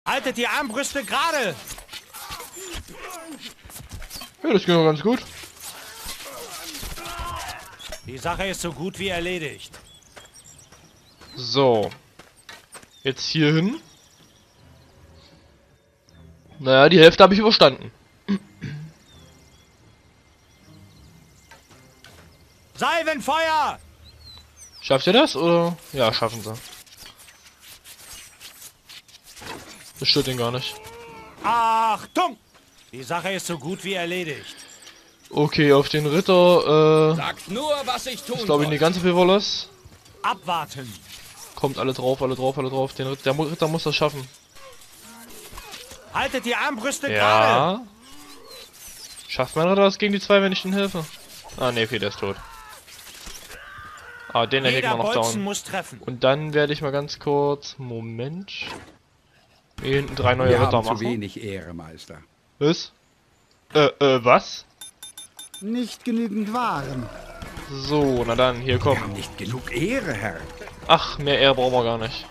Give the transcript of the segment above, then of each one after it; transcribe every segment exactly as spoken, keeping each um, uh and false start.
Haltet die Armbrüste gerade! Ja, das ging doch ganz gut. Die Sache ist so gut wie erledigt. So. Jetzt hier hin. Naja, die Hälfte habe ich überstanden. Salvenfeuer! Schafft ihr das, oder? Ja, schaffen sie. Das stört ihn gar nicht. Achtung! Die Sache ist so gut wie erledigt. Okay, auf den Ritter, äh... Sagt nur, was ich tun ist, glaube ich, soll. eine ganze Pivolas. Abwarten. Kommt alle drauf, alle drauf, alle drauf. Den Ritter, der Ritter muss das schaffen. Haltet die Armbrüste gerade! Ja. Schafft mein Ritter das gegen die zwei, wenn ich ihnen helfe? Ah, ne, okay, der ist tot. Ah, den erheben Jeder wir noch Bolzen down. muss treffen. Und dann werde ich mal ganz kurz... Moment. Hier hinten drei neue Wir Ritter haben zu machen. wenig Ehre, Meister. Was? Äh, äh, was? Nicht genügend Waren. So, na dann, hier Wir komm. haben nicht genug Ehre, Herr. Ach, mehr Ehre brauchen wir gar nicht.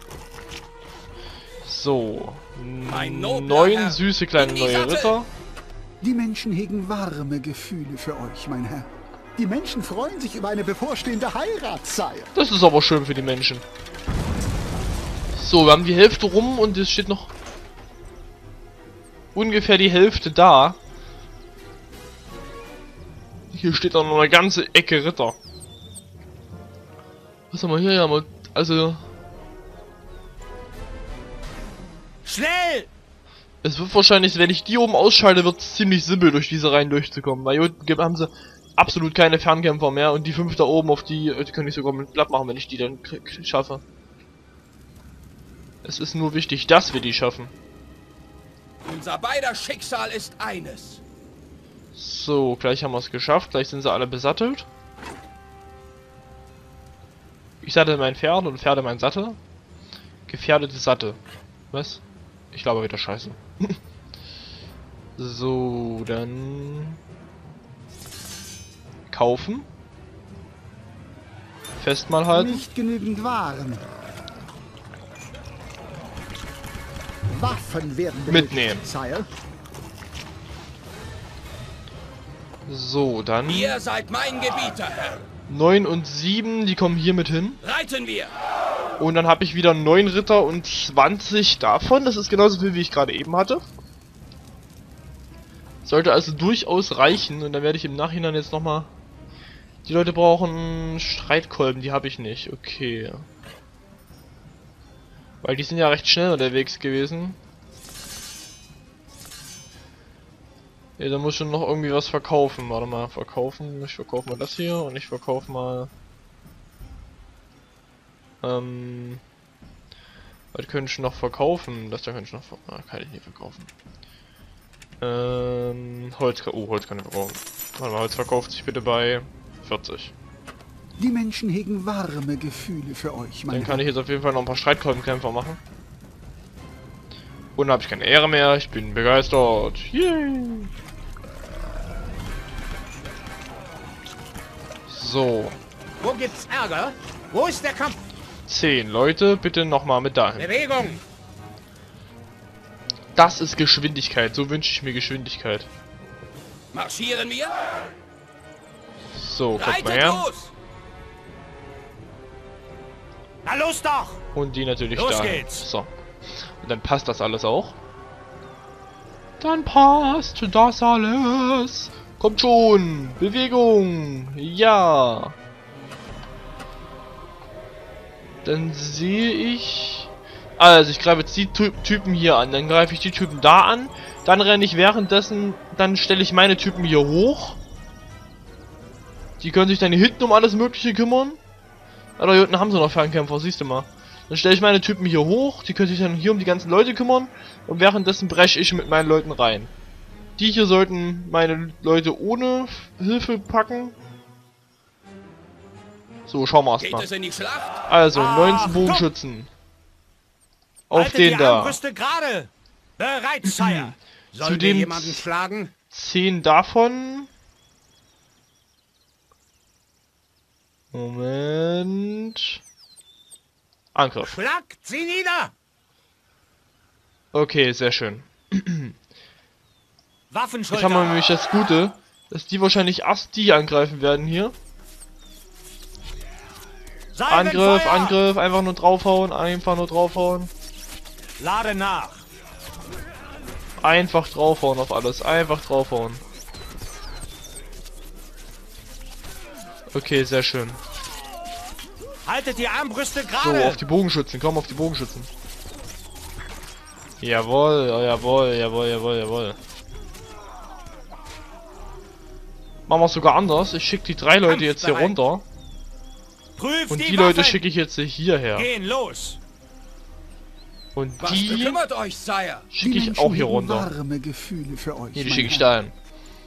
So. Mein nobler Neun Herr, süße kleine in die neue Sattel! Ritter. Die Menschen hegen warme Gefühle für euch, mein Herr. Die Menschen freuen sich über eine bevorstehende Heirat, Sire. Das ist aber schön für die Menschen. So, wir haben die Hälfte rum und es steht noch ungefähr die Hälfte da. Hier steht auch noch eine ganze Ecke Ritter. Was haben wir hier? Ja, also... Schnell! Es wird wahrscheinlich, wenn ich die oben ausschalte, wird es ziemlich simpel, durch diese Reihen durchzukommen. Weil hier unten haben sie absolut keine Fernkämpfer mehr und die fünf da oben, auf die, die kann ich sogar mit platt machen, wenn ich die dann schaffe. Es ist nur wichtig, dass wir die schaffen. Unser beider Schicksal ist eines. So, gleich haben wir es geschafft. Gleich sind sie alle besattelt. Ich sattel mein Pferd und Pferde mein Sattel. Gefährdete Sattel. Was? Ich glaube wieder Scheiße. So, dann... Kaufen. Festmal halten. Nicht genügend Waren. Waffen werden benötigt, Mitnehmen. Sire. So, dann... Ihr seid mein Gebieter, Herr. neun und sieben, die kommen hier mit hin. Reiten wir. Und dann habe ich wieder neun Ritter und zwanzig davon. Das ist genauso viel, wie ich gerade eben hatte. Sollte also durchaus reichen. Und dann werde ich im Nachhinein jetzt nochmal... Die Leute brauchen Streitkolben, die habe ich nicht. Okay. Weil die sind ja recht schnell unterwegs gewesen. Ja, da muss ich schon noch irgendwie was verkaufen. Warte mal, verkaufen. Ich verkaufe mal das hier und ich verkaufe mal... Ähm... Was könnte ich noch verkaufen? Das da könnte ich noch ver ah, kann ich nicht verkaufen. Ähm... Holz... Oh, Holz kann ich verkaufen. Warte mal, Holz verkauft sich bitte bei vierzig. Die Menschen hegen warme Gefühle für euch, mein Dann kann Herr. ich jetzt auf jeden Fall noch ein paar Streitkolbenkämpfer machen. Und dann habe ich keine Ehre mehr. Ich bin begeistert. Yay! So. Wo gibt's Ärger? Wo ist der Kampf? Zehn Leute, bitte nochmal mit dahin. Bewegung! Das ist Geschwindigkeit. So wünsche ich mir Geschwindigkeit. Marschieren wir. So, kommt mal Reitet her. los. Na los doch! Und die natürlich Los da. geht's. So. Und dann passt das alles auch. Dann passt das alles. Kommt schon. Bewegung. Ja. Dann sehe ich... Also, ich greife jetzt die Ty Typen hier an. Dann greife ich die Typen da an. Dann renne ich währenddessen... Dann stelle ich meine Typen hier hoch. Die können sich dann hier hinten um alles Mögliche kümmern. Oder hier unten haben sie noch Fernkämpfer, siehst du mal. Dann stelle ich meine Typen hier hoch. Die können sich dann hier um die ganzen Leute kümmern. Und währenddessen breche ich mit meinen Leuten rein. Die hier sollten meine Leute ohne Hilfe packen. So, schauen wir erst Geht mal. es in die Schlacht? Also, neunzehn Achtung! Bogenschützen. Auf Haltet den die da. Armbrüste gerade! Bereit, Sire! Sollen wir Zudem jemanden schlagen? zehn davon. Moment. Angriff. Schlagt sie nieder! Okay, sehr schön. Jetzt Waffenschulter. haben wir nämlich das Gute, dass die wahrscheinlich erst die angreifen werden hier. Angriff, Salvenfeuer. Angriff, einfach nur draufhauen, einfach nur draufhauen. Lade nach. Einfach draufhauen auf alles, einfach draufhauen. Okay, sehr schön. Haltet die Armbrüste So, gerade. auf die Bogenschützen, komm auf die Bogenschützen. Jawohl, jawohl, jawohl, jawohl, jawohl. Machen wir es sogar anders. Ich schicke die drei Leute jetzt hier runter. Prüft Und die, die Leute Waffen. schicke ich jetzt hierher. Gehen los. Und Was die bekümmert euch, Sire? schicke Die ich Menschen auch hier hegen runter. warme Gefühle für euch, Hier, die mein schicke ich Herr. da hin.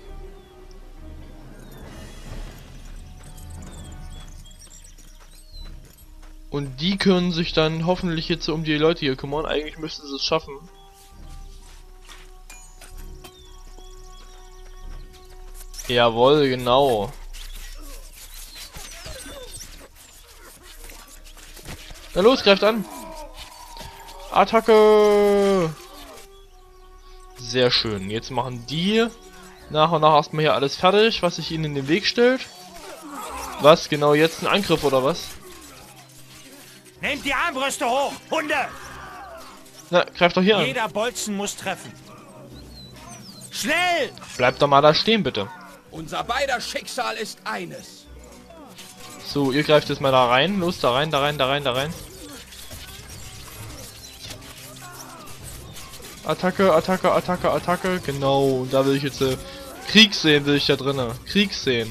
Und die können sich dann hoffentlich jetzt um die Leute hier kümmern. Eigentlich müssten sie es schaffen. Jawohl, genau. Na los, greift an. Attacke! Sehr schön. Jetzt machen die nach und nach erstmal hier alles fertig, was sich ihnen in den Weg stellt. Was? Genau jetzt ein Angriff oder was? Nehmt die Armbrüste hoch, Hunde. Na, greift doch hier an. Jeder Bolzen muss treffen. Schnell. Bleibt doch mal da stehen, bitte. Unser beider Schicksal ist eines. So, ihr greift jetzt mal da rein. Los, da rein, da rein, da rein, da rein. Attacke, Attacke, Attacke, Attacke. Genau, und da will ich jetzt äh, Krieg sehen, will ich da drinnen. Krieg sehen.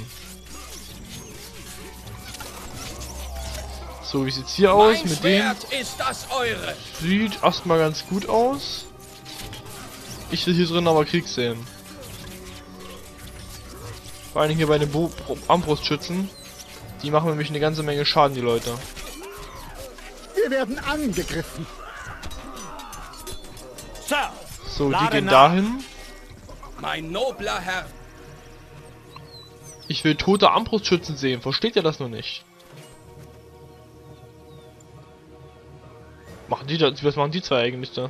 So, wie sieht's hier aus Mein mit dem? Schwert ist das eure. Sieht erstmal ganz gut aus. Ich will hier drin aber Krieg sehen. Vor allem hier bei den Bo Armbrustschützen. Die machen nämlich eine ganze Menge Schaden, die Leute. Wir werden angegriffen. Sir. So, die Lade gehen nach. dahin. Mein nobler Herr. Ich will tote Armbrustschützen sehen. Versteht ihr das noch nicht? Machen die das? Was machen die zwei eigentlich da?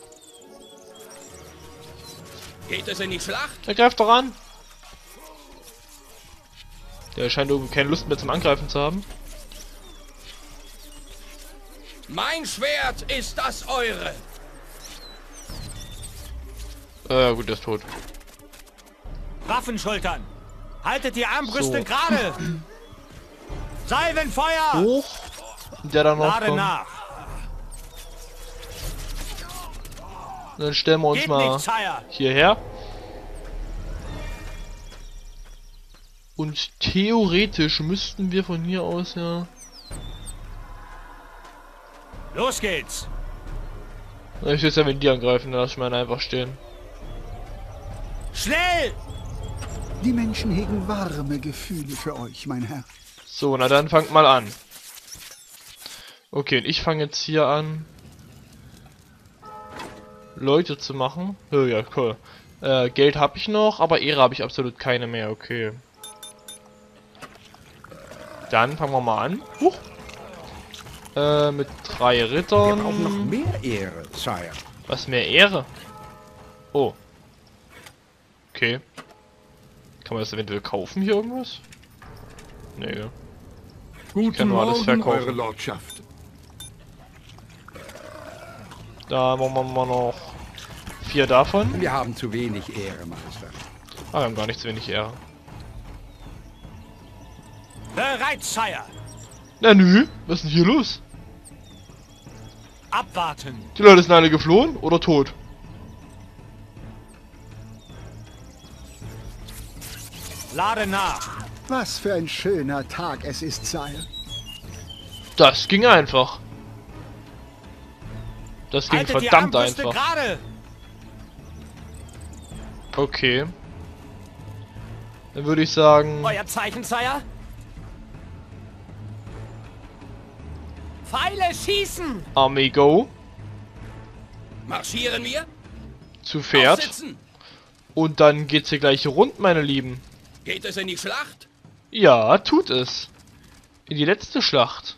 Geht es in die Schlacht? Er greift doch an. Der scheint irgendwie keine Lust mehr zum Angreifen zu haben. Mein Schwert ist das eure. Äh, gut, der ist tot. Waffenschultern. Haltet die Armbrüste So. gerade. Salvenfeuer. Hoch. Der da noch Lade kommt. nach. Dann stellen wir uns Geht mal nicht, Sire. hierher. Und theoretisch müssten wir von hier aus ja... Los geht's. Ich will ja, wenn die angreifen, dann lass ich meine einfach stehen. Schnell. Die Menschen hegen warme Gefühle für euch, mein Herr. So, na dann fangt mal an. Okay, und ich fange jetzt hier an, Leute zu machen. Oh, ja, cool. Äh, Geld habe ich noch, aber Ehre habe ich absolut keine mehr. Okay. Dann fangen wir mal an. Huch. Äh, mit drei Wir brauchen noch Rittern. mehr Ehre, Sire. Was, mehr Ehre? Oh. Okay. Kann man das eventuell kaufen hier irgendwas? Nee, gell. Guten kann nur alles Morgen, verkaufen. Eure Lordschaft. Da machen wir mal noch vier davon. Wir haben zu wenig Ehre, Meister. Ah, wir haben gar nicht zu wenig Ehre. Bereit, Sire. Na nö, was ist denn hier los? Abwarten. Die Leute sind alle geflohen oder tot? Lade nach. Was für ein schöner Tag es ist, Sire. Das ging einfach. Das ging Haltet die verdammt Armbrüste einfach. gerade. Okay. Dann würde ich sagen, Euer Zeichen, Sire. Pfeile schießen. Armee go, Marschieren wir? zu Pferd. Aufsitzen. Und dann geht's hier gleich rund, meine Lieben. Geht es in die Schlacht? Ja, tut es. In die letzte Schlacht.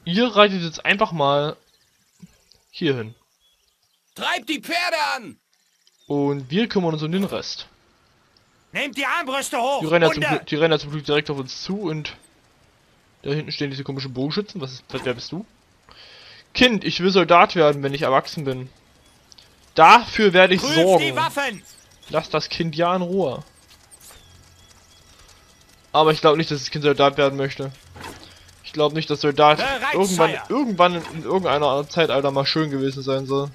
Ihr reitet jetzt einfach mal hier hin. Treibt die Pferde an! Und wir kümmern uns um den Rest. Nehmt die Armbrüste hoch! Die rennen, ja zum, Hunde! Glück- die rennen ja zum Glück direkt auf uns zu und da hinten stehen diese komischen Bogenschützen. Was ist, wer bist du? Kind, ich will Soldat werden, wenn ich erwachsen bin. Dafür werde ich Prüft sorgen. die Waffen! Lass das Kind ja in Ruhe. Aber ich glaube nicht, dass das Kind Soldat werden möchte. Ich glaube nicht, dass Soldat Bereit, irgendwann, Sire. irgendwann in, in irgendeiner Zeitalter mal schön gewesen sein soll.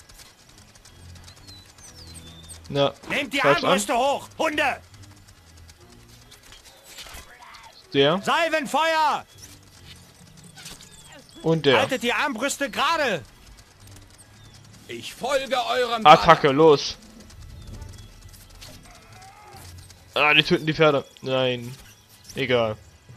Na, Nehmt die greift an. Armbrüste hoch! Hunde! Der Salvenfeuer! und der. Haltet die Armbrüste gerade! Ich folge eurem Banner. Attacke, los. Ah, die töten die Pferde. Nein. Egal.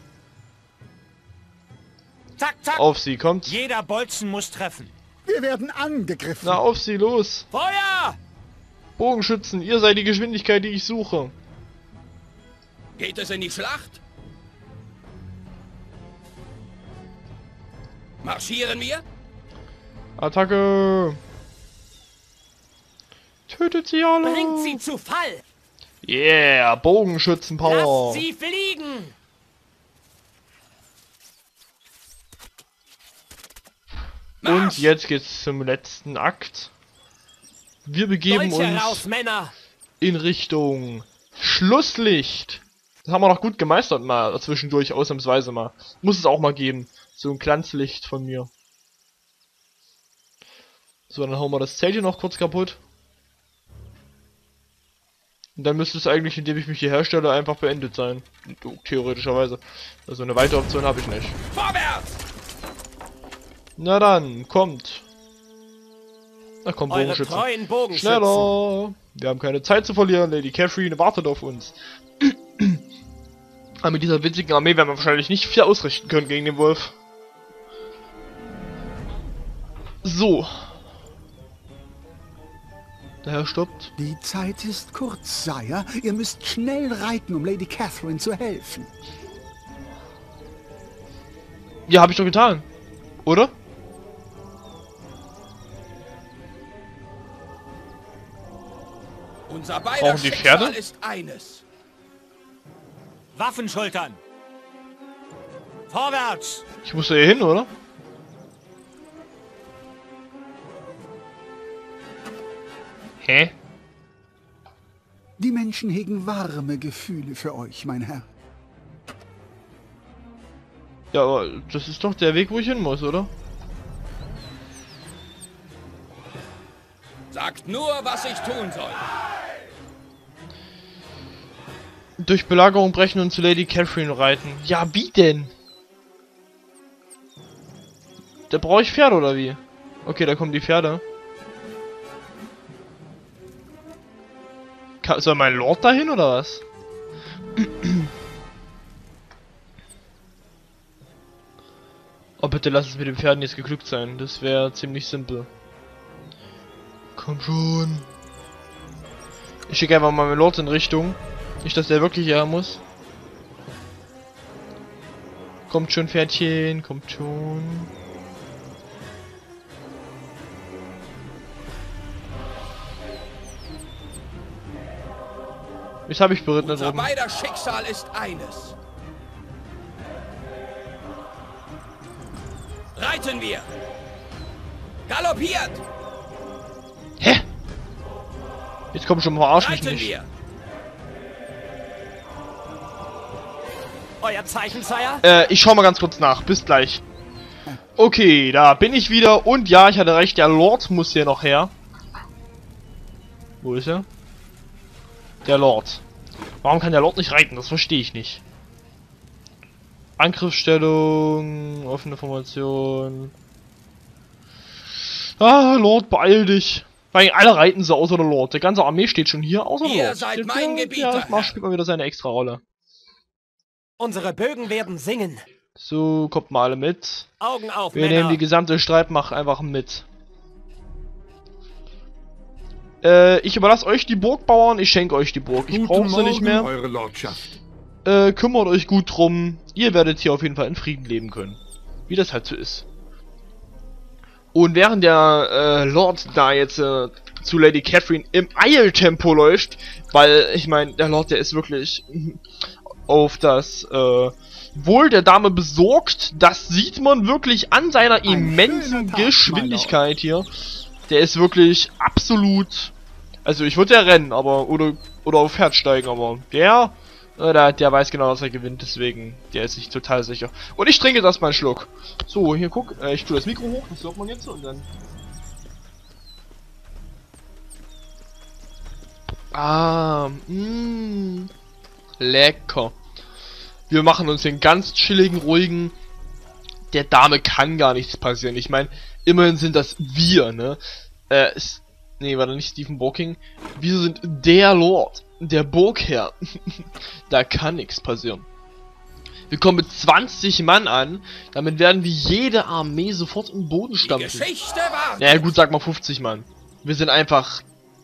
Zack, zack! Auf sie, kommt. Jeder Bolzen muss treffen. Wir werden angegriffen. Na, auf sie, los. Feuer! Bogenschützen, ihr seid die Geschwindigkeit, die ich suche. Geht es in die Schlacht? Marschieren wir? Attacke. Tötet sie alle. Bringt sie zu Fall! Yeah, Bogenschützen-Power. Lasst sie fliegen! Und jetzt geht's zum letzten Akt. Wir begeben Dolche uns raus, Männer! in Richtung Schlusslicht. Das haben wir noch gut gemeistert mal, zwischendurch, ausnahmsweise mal. Muss es auch mal geben. So ein Glanzlicht von mir. So, dann hauen wir das Zelt hier noch kurz kaputt. Und dann müsste es eigentlich, indem ich mich hier herstelle, einfach beendet sein. Theoretischerweise. Also eine weitere Option habe ich nicht. Vorwärts! Na dann, kommt. Na komm, Eure Bogenschützen. treuen Bogenschützen! Schneller! Wir haben keine Zeit zu verlieren, Lady Catherine wartet auf uns. Aber mit dieser witzigen Armee werden wir wahrscheinlich nicht viel ausrichten können gegen den Wolf. So. Der Herr stoppt. Die Zeit ist kurz, Sire. Ihr müsst schnell reiten, um Lady Catherine zu helfen. Ja, habe ich doch getan. Oder? Unser beider Brauchen die Schicksal Pferde? ist eines. Waffen schultern! Vorwärts! Ich muss da hier hin, oder? Hä? Die Menschen hegen warme Gefühle für euch, mein Herr. Ja, aber das ist doch der Weg, wo ich hin muss, oder? Sagt nur, was ich tun soll. Durch Belagerung brechen und zu Lady Catherine reiten. Ja, wie denn? Da brauche ich Pferde, oder wie? Okay, da kommen die Pferde. Ka- Soll mein Lord dahin, oder was? Oh, bitte lass es mit den Pferden jetzt geglückt sein. Das wäre ziemlich simpel. Komm schon. Ich schicke einfach mal meinen Lord in Richtung. Nicht, dass der wirklich her muss. Kommt schon, Pferdchen. Kommt schon. Jetzt habe ich beritten da Unser drüben. beider Schicksal ist eines. Reiten wir! Galoppiert! Hä? Jetzt komm schon, verarsch mich Reiten nicht. wir! Euer Zeichen, Sire? Äh, ich schau mal ganz kurz nach. Bis gleich. Okay, da bin ich wieder. Und ja, ich hatte recht, der Lord muss hier noch her. Wo ist er? Der Lord. Warum kann der Lord nicht reiten? Das verstehe ich nicht. Angriffsstellung, offene Formation. Ah, Lord, beeil dich. Weil alle reiten so außer der Lord. Der ganze Armee steht schon hier, außer der Ihr Lord. seid Der- mein der- Gebieter, Der Marsch Herr. spielt mal wieder seine extra Rolle. Unsere Bögen werden singen. So, kommt mal alle mit. Augen auf, Wir Männer! nehmen die gesamte Streitmacht einfach mit. Äh, ich überlasse euch die Burgbauern, ich schenke euch die Burg. Ich Guten brauche sie nicht Morgen, mehr. Eure Lordschaft. Äh, kümmert euch gut drum. Ihr werdet hier auf jeden Fall in Frieden leben können. Wie das halt so ist. Und während der äh, Lord da jetzt äh, zu Lady Catherine im Eiltempo läuft, weil, ich meine, der Lord, der ist wirklich auf das äh, Wohl der Dame besorgt. Das sieht man wirklich an seiner immensen Tag, Geschwindigkeit hier. Der ist wirklich absolut... Also ich würde ja rennen, aber... Oder, oder auf Pferd steigen, aber der... äh, Der, der weiß genau, dass er gewinnt, deswegen... Der ist sich total sicher. Und ich trinke jetzt erstmal einen Schluck. So, hier guck. Äh, ich tue das Mikro hoch, das hört man jetzt und dann... Ah, mh, lecker. Wir machen uns den ganz chilligen, ruhigen. Der Dame kann gar nichts passieren. Ich meine, immerhin sind das wir, ne? Äh, ist, nee, war da nicht Stephen Hawking? Wir sind der Lord, der Burgherr. Da kann nichts passieren. Wir kommen mit zwanzig Mann an. Damit werden wir jede Armee sofort im Boden Die stampfen. Geschichte war... Naja, gut, sag mal fünfzig Mann. Wir sind einfach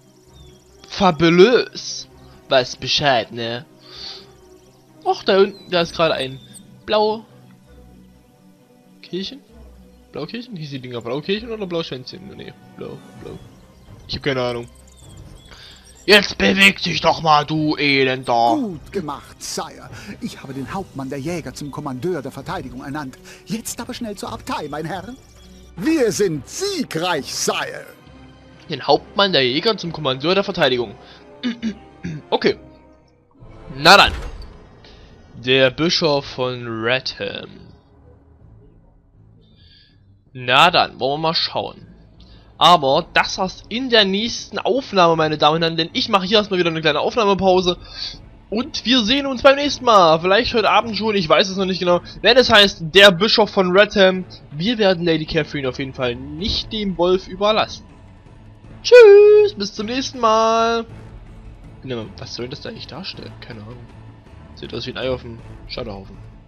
fabulös. Weiß Bescheid, ne? Och, da unten, da ist gerade ein blau Kirchen? Blaukirchen? Hieß die Dinger Blaukirchen oder Blauschwänzchen? Nee, blau, blau. Ich hab keine Ahnung. Jetzt beweg dich doch mal, du Elender! Gut gemacht, Sire. Ich habe den Hauptmann der Jäger zum Kommandeur der Verteidigung ernannt. Jetzt aber schnell zur Abtei, mein Herr. Wir sind siegreich, Sire. Den Hauptmann der Jäger zum Kommandeur der Verteidigung. Okay. Na dann. Der Bischof von Redham. Na dann, wollen wir mal schauen. Aber das war's in der nächsten Aufnahme, meine Damen und Herren, denn ich mache hier erstmal wieder eine kleine Aufnahmepause. Und wir sehen uns beim nächsten Mal. Vielleicht heute Abend schon, ich weiß es noch nicht genau. Wenn es heißt, der Bischof von Redham, wir werden Lady Catherine auf jeden Fall nicht dem Wolf überlassen. Tschüss, bis zum nächsten Mal. Was soll das da eigentlich darstellen? Keine Ahnung. Sieht aus wie ein Ei auf dem Scheiterhaufen.